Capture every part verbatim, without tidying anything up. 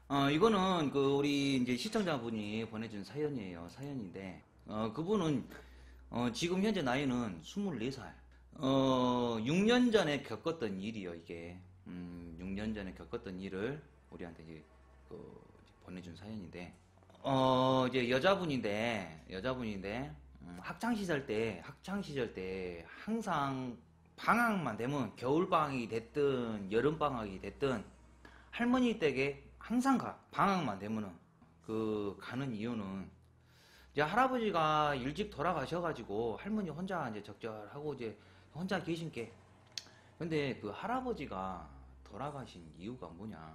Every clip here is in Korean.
어, 이거는 그 우리 이제 시청자분이 보내준 사연이에요. 사연인데, 어, 그분은 어, 지금 현재 나이는 스물네 살. 어, 육 년 전에 겪었던 일이요, 이게. 음, 육 년 전에 겪었던 일을 우리한테 이제 그 보내준 사연인데, 어, 이제 여자분인데, 여자분인데, 음, 학창 시절 때, 학창 시절 때 항상 방학만 되면 겨울방학이 됐든 여름방학이 됐든 할머니 댁에 항상 가. 방학만 되면은 그 가는 이유는 이제 할아버지가 일찍 돌아가셔가지고 할머니 혼자 이제 적절하고 이제 혼자 계신 게. 근데 그 할아버지가 돌아가신 이유가 뭐냐?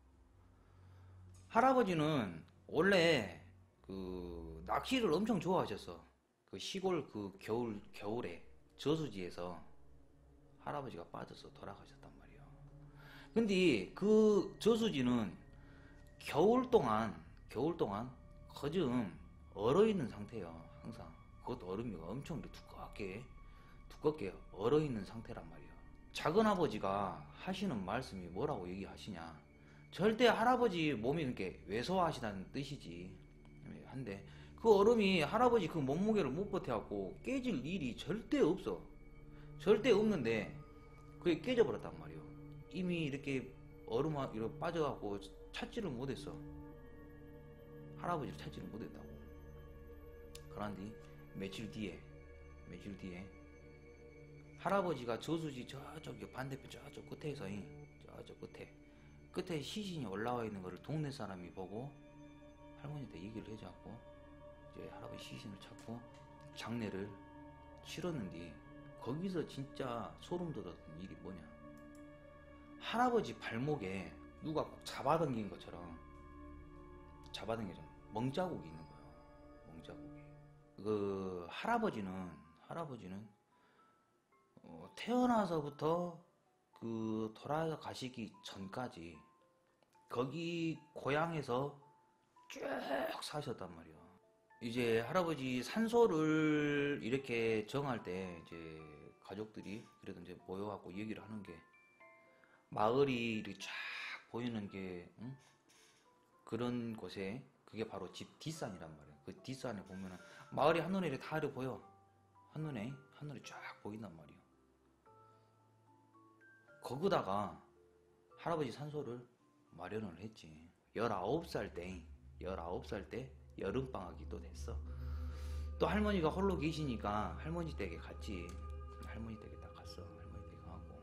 할아버지는 원래 그 낚시를 엄청 좋아하셨어. 그 시골 그 겨울 겨울에 저수지에서 할아버지가 빠져서 돌아가셨단 말이야. 근데 그 저수지는 겨울 동안 겨울 동안 거즘 얼어 있는 상태예요. 항상 그것도 얼음이 엄청 두껍게 두껍게 얼어 있는 상태란 말이야. 작은 아버지가 하시는 말씀이 뭐라고 얘기하시냐? 절대 할아버지 몸이 그렇게 왜소하시다는 뜻이지. 한데 그 얼음이 할아버지 그 몸무게를 못 버텨갖고 깨질 일이 절대 없어. 절대 없는데 그게 깨져버렸단 말이야. 이미 이렇게 얼음 이렇게 빠져갖고 찾지를 못했어. 할아버지를 찾지를 못했다고. 그런데 며칠 뒤에 며칠 뒤에 할아버지가 저수지 저쪽 반대편 저쪽 끝에서 저쪽 끝에 끝에 시신이 올라와 있는 거를 동네 사람이 보고 할머니한테 얘기를 해줘갖고 이제 할아버지 시신을 찾고 장례를 치렀는데, 거기서 진짜 소름 돋았던 일이 뭐냐? 할아버지 발목에 누가 꼭 잡아당긴 것처럼 잡아당겨서 멍자국이 있는 거예요. 멍자국이. 그 할아버지는 할아버지는 어, 태어나서부터 그 돌아가시기 전까지 거기 고향에서 쭉 사셨단 말이야. 이제 할아버지 산소를 이렇게 정할 때 이제 가족들이 그래도 이제 모여갖고 얘기를 하는 게, 마을이 이렇게 쫙 보이는 게 응? 그런 곳에 그게 바로 집 뒷산이란 말이야. 그 뒷산에 보면은 마을이 한눈에 이렇게 다 이렇게 보여. 한눈에 한눈에 쫙 보인단 말이야. 거기다가 할아버지 산소를 마련을 했지. 열아홉 살 때 열아홉 살 때 여름방학이 또 됐어. 또 할머니가 홀로 계시니까 할머니 댁에 갔지. 할머니 댁에 딱 갔어. 할머니 댁에 가고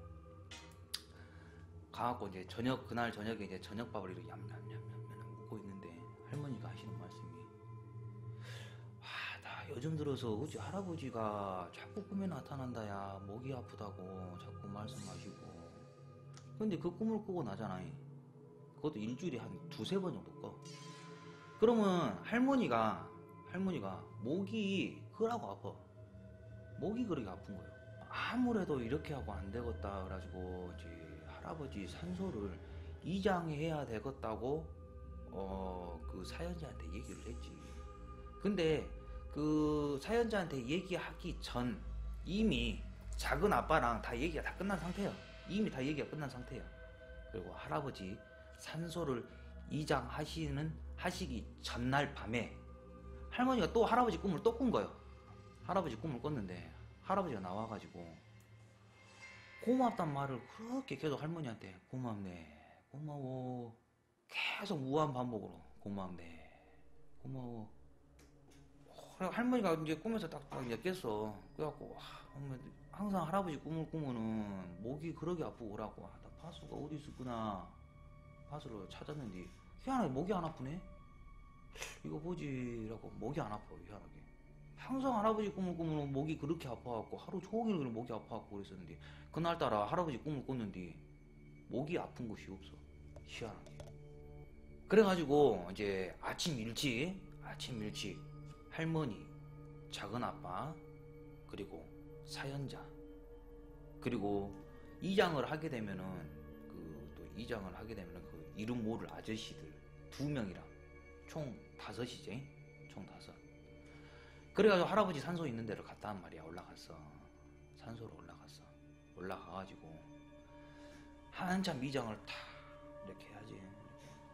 가갖고 이제 저녁, 그날 저녁에 이제 저녁밥을 이렇게 얌얌얌얌 먹고 있는데 할머니가 하시는 말씀이, 아, 나 요즘 들어서 어찌 할아버지가 자꾸 꿈에 나타난다야, 목이 아프다고 자꾸 말씀하시고. 근데 그 꿈을 꾸고 나잖아. 그것도 일주일에 한 두세 번 정도 꿔. 그러면 할머니가 할머니가 목이 그러고 아파. 목이 그렇게 아픈 거예요. 아무래도 이렇게 하고 안 되겠다 그래가지고 이제 할아버지 산소를 이장해야 되겠다고 어 그 사연자한테 얘기를 했지. 근데 그 사연자한테 얘기하기 전 이미 작은 아빠랑 다 얘기가 다 끝난 상태야. 이미 다 얘기가 끝난 상태야. 그리고 할아버지 산소를 이장하시는 하시기 전날 밤에 할머니가 또 할아버지 꿈을 또 꾼 거예요. 할아버지 꿈을 꿨는데 할아버지가 나와가지고 고맙단 말을 그렇게 계속 할머니한테, 고맙네, 고마워, 계속 무한 반복으로 고맙네, 고마워. 할머니가 이제 꿈에서 딱딱 깼어. 그래갖고 와, 항상 할아버지 꿈을 꾸면은 목이 그렇게 아프고 오라고. 아, 나 파수가 어디 있었구나. 파수를 찾았는데 희한하게 목이 안 아프네. 이거 뭐지? 라고. 목이 안 아파. 희한하게. 항상 할아버지 꿈을 꾸면 목이 그렇게 아파갖고 하루 종일 목이 아파갖고 그랬었는데 그날따라 할아버지 꿈을 꿨는데 목이 아픈 곳이 없어. 희한하게. 그래가지고 이제 아침 일찍 아침 일찍 할머니, 작은아빠, 그리고 사연자, 그리고 이장을 하게 되면은 그 또 이장을 하게 되면은 그 이름 모를 아저씨들 두 명이랑 총 다섯이지. 총 다섯. 그래가지고 할아버지 산소 있는 데를 갔다 한 말이야. 올라갔어. 산소로 올라갔어. 올라가가지고 한참 이장을 탁 이렇게 해야지. 이렇게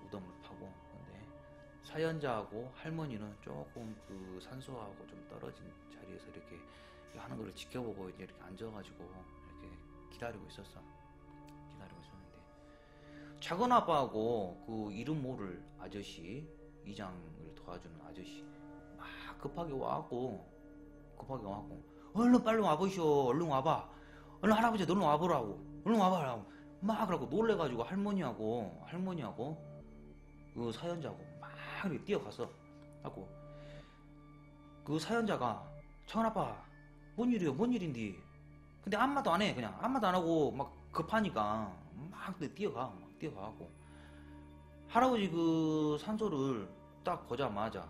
무덤을 파고. 근데 사연자하고 할머니는 조금 그 산소하고 좀 떨어진 자리에서 이렇게 하는 거를 지켜보고 이제 이렇게 앉아가지고 이렇게 기다리고 있었어. 기다리고 있었는데 작은 아빠하고 그 이름 모를 아저씨, 이장을 도와주는 아저씨 막 급하게 와갖고 급하게 와갖고 얼른 빨리 와보시오. 얼른 와봐. 얼른 할아버지 얼른 와보라고. 얼른 와봐라고. 막 그러고 놀래가지고 할머니하고 할머니하고 그 사연자하고 막 이렇게 뛰어가서 하고 그 사연자가 청아빠 뭔 일이요? 뭔 일인데? 근데 아무 말도 안 해. 그냥 아무 말도 안 하고 막 급하니까 막 뛰어가. 막 뛰어가고 할아버지 그 산소를 딱 보자마자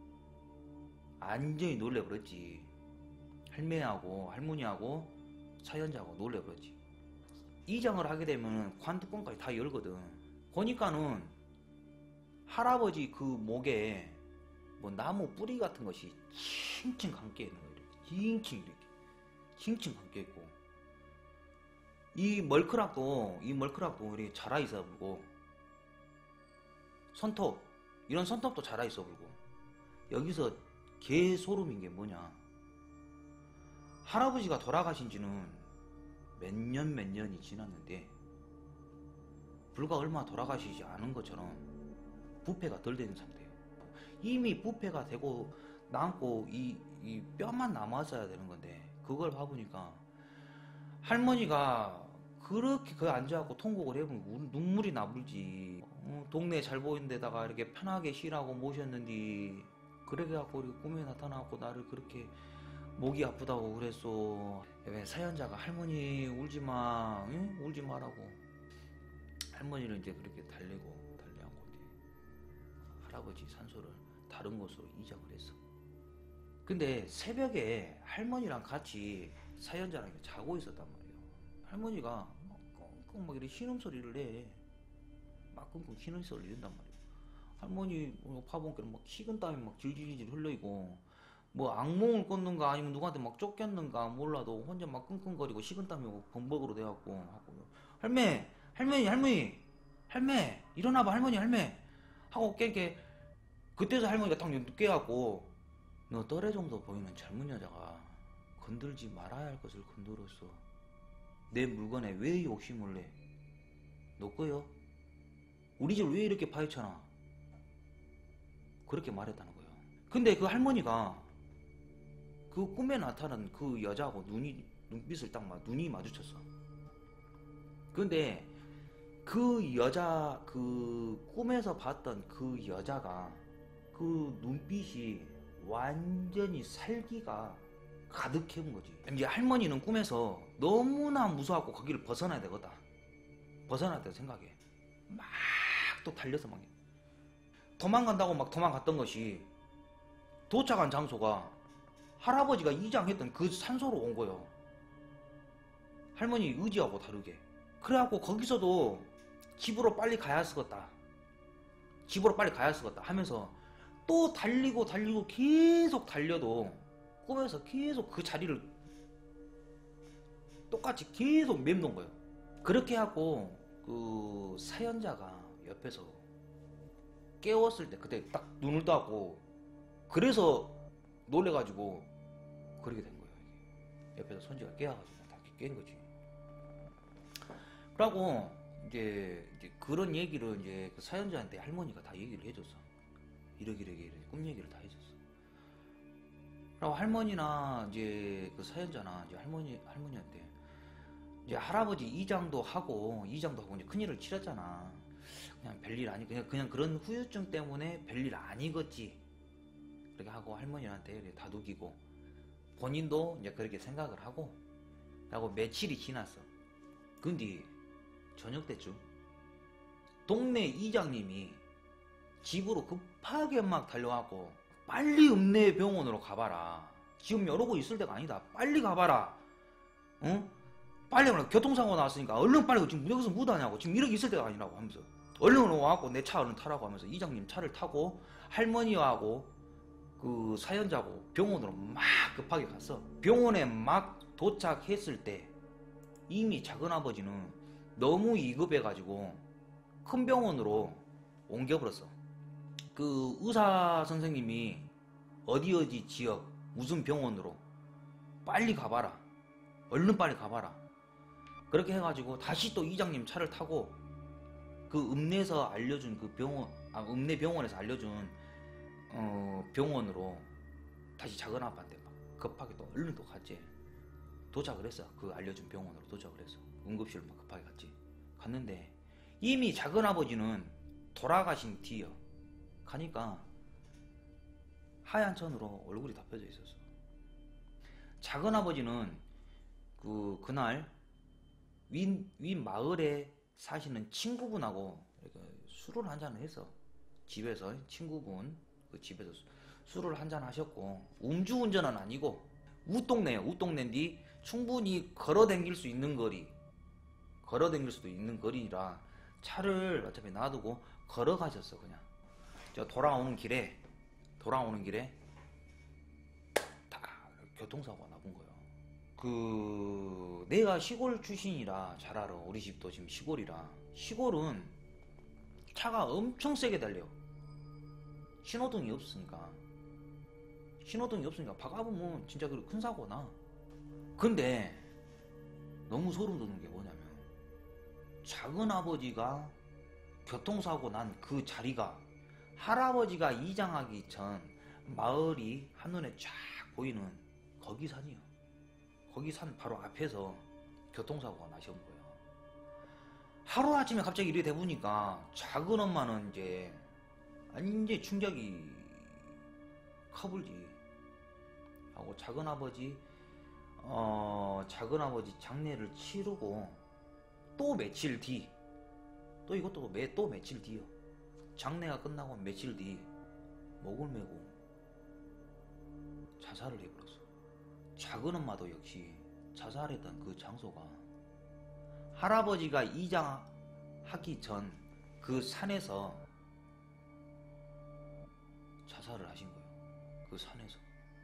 완전히 놀래버렸지. 할매하고 할머니하고 사연자하고 놀래버렸지. 이장을 하게 되면 관뚜껑까지 다 열거든. 보니까는 할아버지 그 목에 뭐 나무 뿌리 같은 것이 칭칭 감겨 있는 거예요. 칭칭 이렇게 칭칭 감겨 있고 이 멀크락도 이 멀크락도 이렇게 자라 있어 불고 손톱 이런 손톱도 자라 있어 불고 여기서 개 소름인 게 뭐냐? 할아버지가 돌아가신 지는 몇 년 몇 년이 지났는데 불과 얼마 돌아가시지 않은 것처럼 부패가 덜 된 상태예요. 이미 부패가 되고 남고 이, 이 뼈만 남았어야 되는 건데 그걸 봐보니까 할머니가 그렇게 그 앉아갖고 통곡을 해보면 눈물이 나불지. 어, 동네 잘 보이는 데다가 이렇게 편하게 쉬라고 모셨는데 그렇게 갖고 우리 꿈에 나타나고 나를 그렇게 목이 아프다고 그랬어. 사연자가 할머니 울지마, 응? 울지 마라고. 할머니를 이제 그렇게 달래고 달래갖고 이제 할아버지 산소를 다른 곳으로 이장을 했어. 근데 새벽에 할머니랑 같이 사연자랑 자고 있었단 말이에요. 할머니가 막 끙끙 막 이렇게 신음소리를 내. 막 끙끙 신음소리를 낸단 말이에요. 할머니 파본께로 막 식은땀이 막 질질질 흘러있고 뭐 악몽을 꿨는가 아니면 누구한테 막 쫓겼는가 몰라도 혼자 막 끙끙거리고 식은땀이 범벅으로 돼갖고 하고 할매 할머니 할머니 할매 일어나봐 할머니 할매 하고 깨게 그때서 할머니가 딱 깨갖고 너 떨애 정도 보이는 젊은 여자가 건들지 말아야 할 것을 건드렸어. 내 물건에 왜 욕심을 내? 너 거요? 우리 집 왜 이렇게 파헤쳐나? 그렇게 말했다는 거예요. 근데 그 할머니가 그 꿈에 나타난 그 여자하고 눈이 눈빛을 딱 막 눈이 마주쳤어. 근데 그 여자 그 꿈에서 봤던 그 여자가 그 눈빛이 완전히 살기가 가득해온 거지. 이제 할머니는 꿈에서 너무나 무서워갖고 거기를 벗어나야 되거든. 벗어나야 돼 생각해. 막 또 달려서 막 도망간다고 막 도망갔던 것이 도착한 장소가 할아버지가 이장했던 그 산소로 온 거예요. 할머니 의지하고 다르게. 그래갖고 거기서도 집으로 빨리 가야 쓰겠다. 집으로 빨리 가야 쓰겠다 하면서 또 달리고 달리고 계속 달려도 꿈에서 계속 그 자리를 똑같이 계속 맴돈 거예요. 그렇게 하고 그 사연자가 옆에서 깨웠을 때 그때 딱 눈을 떠갖고 그래서 놀래가지고 그렇게 된 거예요. 이게. 옆에서 손지가 깨워가지고 다 깬 거지. 그러고 이제, 이제 그런 얘기를 이제 그 사연자한테 할머니가 다 얘기를 해줬어. 이러기 이러기 이러기 꿈 얘기를 다 해줬어. 그리고 할머니나 이제 그 사연자나 이제 할머니 할머니한테 이제 할아버지 이장도 하고 이장도 하고 이제 큰일을 치렀잖아. 그냥 별일 아니 그냥 그냥 그런 후유증 때문에 별일 아니겠지. 그렇게 하고 할머니한테 이렇게 다독이고 본인도 이제 그렇게 생각을 하고 하고 며칠이 지났어. 근데 저녁 때쯤 동네 이장님이 집으로 급하게 막 달려가고 빨리 읍내 병원으로 가봐라. 지금 이러고 있을 때가 아니다. 빨리 가봐라. 응? 빨리 가라. 교통사고 나왔으니까 얼른 빨리 지금 여기서 묻하냐고. 지금 이러고 있을 때가 아니라고 하면서 얼른 와갖고 내 차 얼른 타라고 하면서 이장님 차를 타고 할머니하고 그 사연자고 병원으로 막 급하게 갔어. 병원에 막 도착했을 때 이미 작은아버지는 너무 위급해가지고 큰 병원으로 옮겨버렸어. 그 의사 선생님이 어디 어디 지역 무슨 병원으로 빨리 가봐라, 얼른 빨리 가봐라, 그렇게 해가지고 다시 또 이장님 차를 타고 그 읍내에서 알려준 그 병원, 아 읍내 병원에서 알려준 어 병원으로 다시 작은 아빠한테 막 급하게 또 얼른 또 갔지. 도착을 했어. 그 알려준 병원으로 도착을 했어. 응급실로 막 급하게 갔지. 갔는데 이미 작은 아버지는 돌아가신 뒤여. 가니까 하얀 천으로 얼굴이 다 펴져 있었어. 작은 아버지는 그 그날 윈, 윈 마을에 사시는 친구분하고 술을 한잔을 했어. 집에서 친구분 그 집에서 술을 한잔 하셨고, 음주운전은 아니고 우동네요. 우동네인데 충분히 걸어다닐 수 있는 거리, 걸어다닐 수도 있는 거리라 차를 어차피 놔두고 걸어가셨어. 그냥 저 돌아오는 길에 돌아오는 길에 다 교통사고가 나본 거예요. 그 내가 시골 출신이라 잘 알아. 우리 집도 지금 시골이라. 시골은 차가 엄청 세게 달려. 신호등이 없으니까 신호등이 없으니까 박아보면 진짜 그 큰 사고 나. 근데 너무 소름 돋는 게 뭐냐면, 작은 아버지가 교통사고 난 그 자리가 할아버지가 이장하기 전 마을이 한눈에 쫙 보이는 거기 산이요. 거기 산 바로 앞에서 교통사고가 나신 거예요. 하루아침에 갑자기 이렇게 돼보니까 작은 엄마는 이제 완전 충격이 커불지 하고, 작은 아버지 어 작은 아버지 장례를 치르고 또 며칠 뒤, 또 이것도 매, 또 며칠 뒤요. 장례가 끝나고 며칠 뒤 목을 메고 자살을 해버렸어. 작은 엄마도 역시 자살했던 그 장소가 할아버지가 이장하기 전 그 산에서 자살을 하신 거예요. 그 산에서.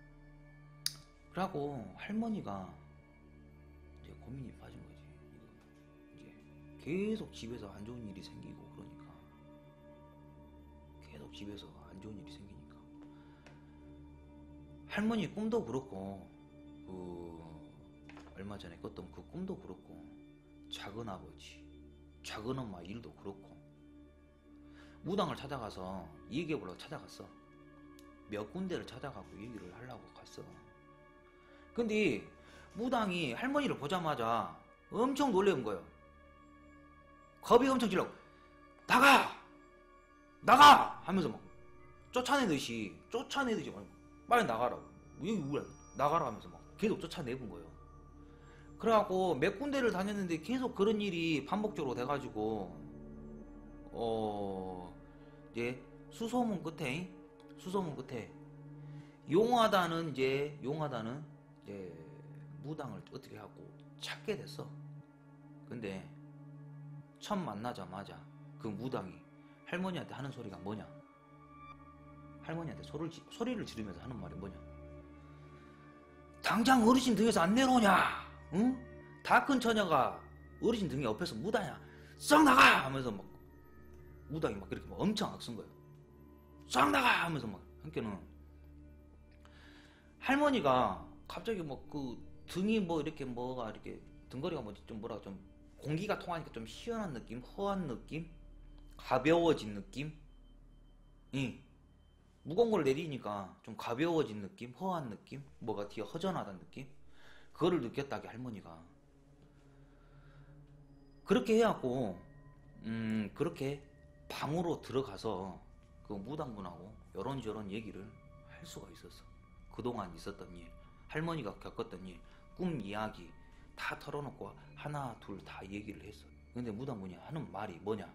그러고 할머니가 이제 고민이 빠진 거지. 이제 계속 집에서 안 좋은 일이 생기고 그러니까, 계속 집에서 안 좋은 일이 생기니까 할머니 꿈도 그렇고, 그 얼마 전에 꿨던 그 꿈도 그렇고, 작은 아버지, 작은 엄마 일도 그렇고, 무당을 찾아가서 얘기해보려고 찾아갔어. 몇 군데를 찾아가고 얘기를 하려고 갔어. 근데 무당이 할머니를 보자마자 엄청 놀래운 거예요. 겁이 엄청 질러. 나가! 나가! 하면서 막 쫓아내듯이 쫓아내듯이 막 빨리 나가라고. 여기 왜 나가라 하면서 막 계속 쫓아내본 거예요. 그래갖고 몇 군데를 다녔는데 계속 그런 일이 반복적으로 돼가지고 어 이제 수소문 끝에 수소문 끝에 용하다는 이제 용하다는 이제 무당을 어떻게 하고 찾게 됐어. 근데 처음 만나자마자 그 무당이 할머니한테 하는 소리가 뭐냐? 할머니한테 소리를, 소리를 지르면서 하는 말이 뭐냐? 당장 어르신 등에서 안 내려오냐? 응? 다 큰 처녀가 어르신 등에 옆에서 무다냐? 썩 나가! 하면서 막 무당이 막 그렇게 막 엄청 악쓴 거예요. 썩 나가! 하면서 막 한께는 할머니가 갑자기 뭐 그 등이 뭐 이렇게 뭐가 이렇게 등거리가 뭐 좀 뭐라 좀 공기가 통하니까 좀 시원한 느낌, 허한 느낌, 가벼워진 느낌, 이 무거운 걸 내리니까 좀 가벼워진 느낌, 허한 느낌, 뭐가 뒤에 허전하다는 느낌, 그거를 느꼈다게 할머니가. 그렇게 해갖고 음 그렇게 방으로 들어가서 그 무당분하고 요런저런 얘기를 할 수가 있었어. 그동안 있었던 일, 할머니가 겪었던 일, 꿈 이야기 다 털어놓고 하나 둘 다 얘기를 했어. 근데 무당분이 하는 말이 뭐냐?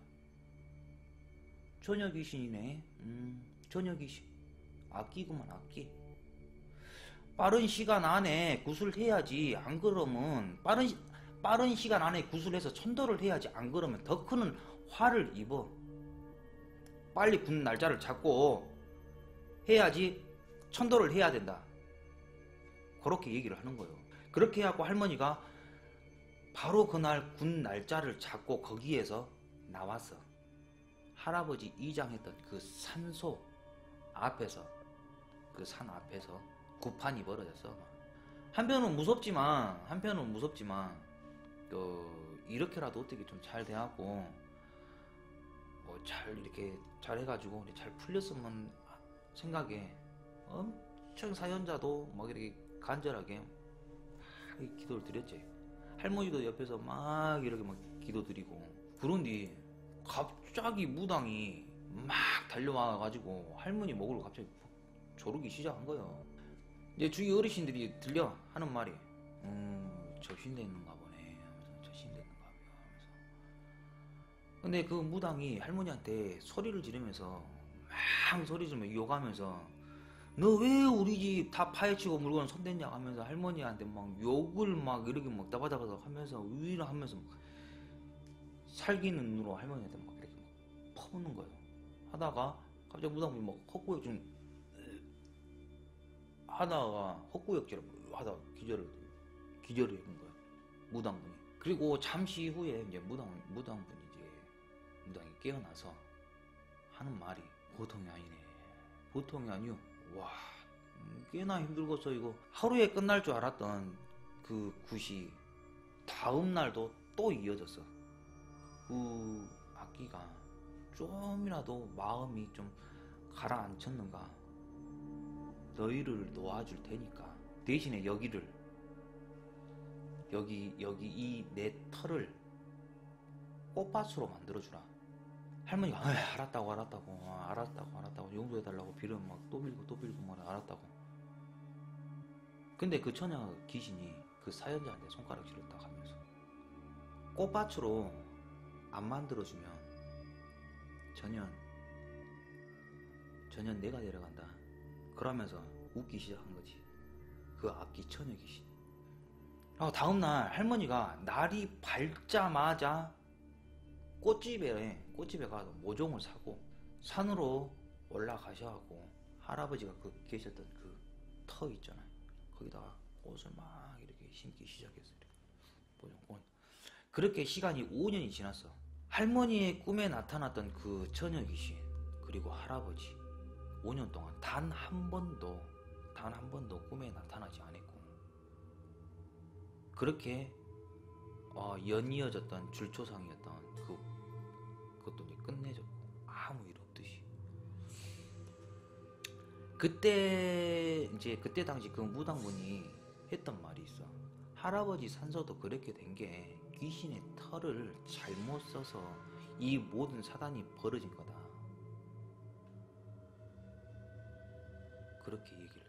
처녀 귀신이네. 음 처녀 귀신. 악기구만 악기. 빠른 시간 안에 구술해야지. 안 그러면 빠른 시, 빠른 시간 안에 구술해서 천도를 해야지. 안 그러면 더 큰 화를 입어. 빨리 군 날짜를 잡고 해야지 천도를 해야 된다. 그렇게 얘기를 하는 거예요. 그렇게 해갖고 할머니가 바로 그날 군 날짜를 잡고 거기에서 나왔어. 할아버지 이장했던 그 산소 앞에서, 그 산 앞에서 구판이 벌어졌어. 한편은 무섭지만 한편은 무섭지만 그 이렇게라도 어떻게 좀 잘 돼갖고 뭐 잘 이렇게 잘 해가지고 잘 풀렸으면 생각에 엄청 사연자도 막 이렇게 간절하게 막 기도를 드렸지. 할머니도 옆에서 막 이렇게 막 기도 드리고. 그런데 갑자기 무당이 막 달려와가지고 할머니 목을 갑자기 조르기 시작한 거예요. 이제 주위 어르신들이 들려 하는 말이 음 접신됐는가 보네 하면서 접신됐는가 봐요 하면서. 근데 그 무당이 할머니한테 소리를 지르면서 막 소리 지르면서 욕하면서 너 왜 우리 집 다 파헤치고 물건 손댔냐 하면서 할머니한테 막 욕을 막 이렇게 막 따바다바닥 하면서 위를 하면서 막 살기는 눈으로 할머니한테 막 이렇게 막 퍼붓는 거예요. 하다가 갑자기 무당분이 막 헛구역 좀 하다가 헛구역질을 하다가 기절을 기절을 했는 거예요. 무당분이. 그리고 잠시 후에 이제 무당 무당분이 이제 무당이 깨어나서 하는 말이 보통이 아니네. 보통이 아니요. 와, 꽤나 힘들겠어 이거. 하루에 끝날 줄 알았던 그 굿이 다음 날도 또 이어졌어. 그 악기가 좀이라도 마음이 좀 가라앉혔는가. 너희를 놓아줄 테니까 대신에 여기를 여기 여기 이 내 털을 꽃밭으로 만들어주라. 할머니가 아, 알았다고 알았다고 아, 알았다고 알았다고 용서해달라고 빌으면 막 또 빌고 또 빌고 막 알았다고. 근데 그 처녀 귀신이 그 사연자한테 손가락질을 딱 하면서 꽃밭으로 안 만들어주면 전현 전현 내가 데려간다 그러면서 웃기 시작한 거지. 그 악기 처녀 귀신. 아, 다음날 할머니가 날이 밝자마자 꽃집에 꽃집에 가서 모종을 사고 산으로 올라가셔갖고 할아버지가 그 계셨던 그 터 있잖아요. 거기다가 꽃을 막 이렇게 심기 시작했어요. 모종. 그렇게 시간이 오 년이 지났어. 할머니의 꿈에 나타났던 그 처녀 귀신 그리고 할아버지 오 년 동안 단 한 번도 단 한 번도 꿈에 나타나지 않았고 그렇게 어, 연이어졌던 줄초상이었던 그 그것도 이제 끝내졌고 아무 일 없듯이. 그때 이제 그때 당시 그 무당분이 했던 말이 있어. 할아버지 산소도 그렇게 된 게 귀신의 털을 잘못 써서 이 모든 사단이 벌어진 거다. 그렇게 얘기를